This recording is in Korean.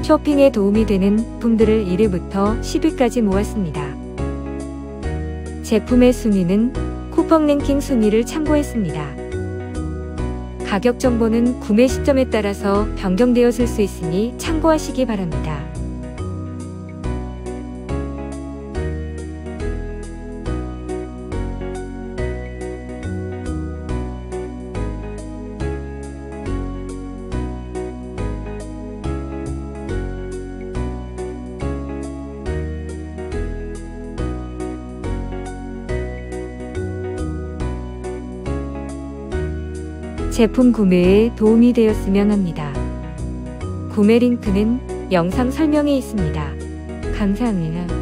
쇼핑에 도움이 되는 품들을 1위부터 10위까지 모았습니다. 제품의 순위는 쿠팡 랭킹 순위를 참고했습니다. 가격 정보는 구매 시점에 따라서 변경되었을 수 있으니 참고하시기 바랍니다. 제품 구매에 도움이 되었으면 합니다. 구매 링크는 영상 설명에 있습니다. 감사합니다.